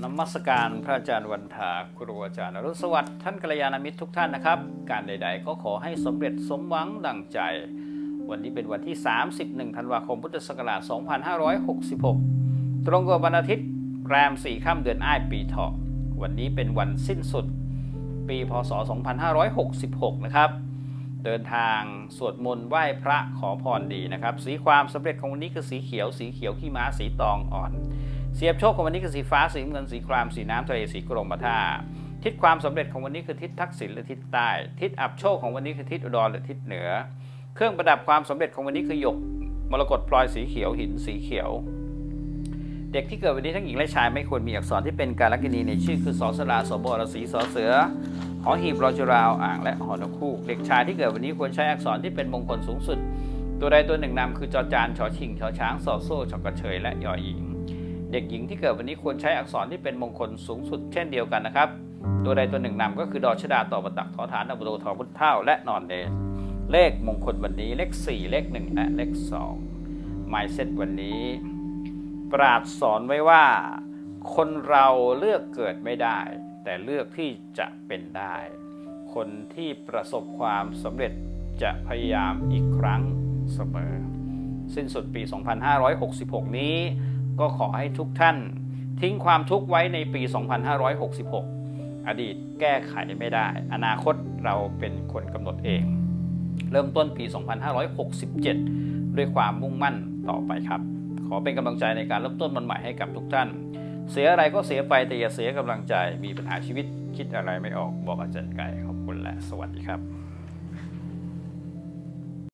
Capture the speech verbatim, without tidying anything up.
นมัสการพระอาจารย์วันถาครูอาจารย์อรุณสวัสดิ์ท่านกัลยาณมิตรทุกท่านนะครับการใดๆก็ขอให้สำเร็จสมหวังดังใจวันนี้เป็นวันที่สามสิบเอ็ดธันวาคมพุทธศักราชสองพันห้าร้อยหกสิบหกตรงกับวันอาทิตย์แรมสี่ค่ำเดือนอ้ายปีเถาะวันนี้เป็นวันสิ้นสุดปีพ.ศ. สองพันห้าร้อยหกสิบหกนะครับเดินทางสวดมนต์ไหว้พระขอพรดีนะครับสีความสำเร็จของวันนี้คือสีเขียวสีเขียวขี้ม้าสีตองอ่อนเสียบโชคของวันนี้คือสีฟ้าสีเงินสีครามสีน้ำทะเลสีกรมท่าทิศความสำเร็จของวันนี้คือทิศทักษิณหรือทิศใต้ทิศอับโชคของวันนี้คือทิศอุดรหรือทิศเหนือเครื่องประดับความสำเร็จของวันนี้คือหยกมรกตพลอยสีเขียวหินสีเขียวเด็กที่เกิดวันนี้ทั้งหญิงและชายไม่ควรมีอักษรที่เป็นการลัคนีในชื่อคือสอสลาสบรสีสอเสือหอหีบรอจุราวอ่างและหอนกฮูกเด็กชายที่เกิดวันนี้ควรใช้อักษรที่เป็นมงคลสูงสุดตัวใดตัวหนึ่งนำคือจอจานชอชิงชอช้างสอโซ่ชอกระเชยและยอหญิงเด็กหญิงที่เกิดวันนี้ควรใช้อักษรที่เป็นมงคลสูงสุดเช่นเดียวกันนะครับตัวใดตัวหนึ่งนำก็คือดอชดาต่อประตักทอฐานอับโดทอพุทธเท่าและนอนเดนเลขมงคลวันนี้เลขสี่เลขหนึ่งและเลขสองหมายเซตวันนี้ปราชญ์สอนไว้ว่าคนเราเลือกเกิดไม่ได้แต่เลือกที่จะเป็นได้คนที่ประสบความสำเร็จจะพยายามอีกครั้งเสมอสิ้นสุดปีสองพันห้าร้อยหกสิบหกนี้ก็ขอให้ทุกท่านทิ้งความทุกข์ไว้ในปีสองพันห้าร้อยหกสิบหกอดีตแก้ไขไม่ได้อนาคตเราเป็นคนกำหนดเองเริ่มต้นปีสองพันห้าร้อยหกสิบเจ็ดด้วยความมุ่งมั่นต่อไปครับขอเป็นกำลังใจในการเริ่มต้นวันใหม่ให้กับทุกท่านเสียอะไรก็เสียไปแต่อย่าเสียกำลังใจมีปัญหาชีวิตคิดอะไรไม่ออกบอกอาจารย์ไก่ขอบคุณและสวัสดีครับ